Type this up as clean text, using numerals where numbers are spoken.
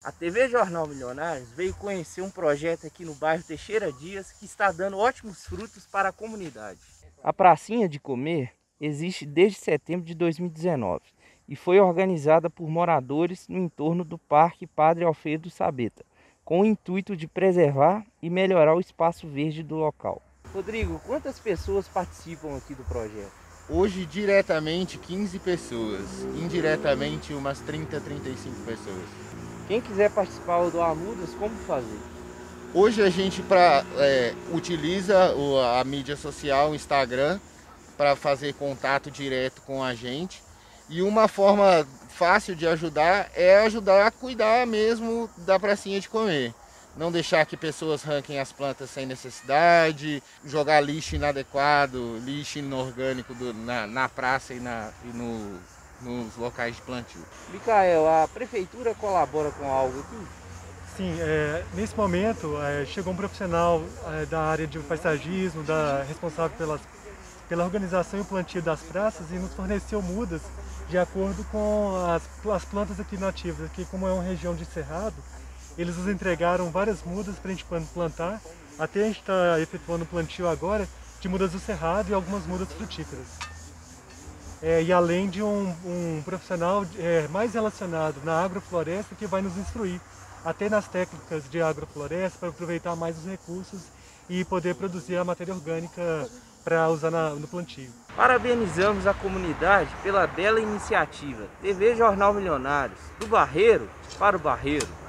A TV Jornal Milionários veio conhecer um projeto aqui no bairro Teixeira Dias que está dando ótimos frutos para a comunidade. A pracinha de comer existe desde setembro de 2019 e foi organizada por moradores no entorno do Parque Padre Alfredo Sabeta, com o intuito de preservar e melhorar o espaço verde do local. Rodrigo, quantas pessoas participam aqui do projeto? Hoje, diretamente, 15 pessoas. Indiretamente, umas 30, 35 pessoas. Quem quiser participar do Amudas, como fazer? Hoje a gente utiliza a mídia social, o Instagram, para fazer contato direto com a gente. E uma forma fácil de ajudar é ajudar a cuidar mesmo da pracinha de comer. Não deixar que pessoas arranquem as plantas sem necessidade, jogar lixo inadequado, lixo inorgânico na praça e nos locais de plantio. Micael, a prefeitura colabora com algo aqui? Sim, nesse momento chegou um profissional da área de paisagismo, responsável pela organização e o plantio das praças e nos forneceu mudas de acordo com as plantas aqui nativas. Aqui, como é uma região de cerrado, eles nos entregaram várias mudas para a gente plantar. Até a gente está efetuando o plantio agora de mudas do cerrado e algumas mudas frutíferas. E além de um profissional mais relacionado na agrofloresta que vai nos instruir até nas técnicas de agrofloresta para aproveitar mais os recursos e poder produzir a matéria orgânica para usar no plantio. Parabenizamos a comunidade pela bela iniciativa. TV Jornal Milionários, do Barreiro para o Barreiro.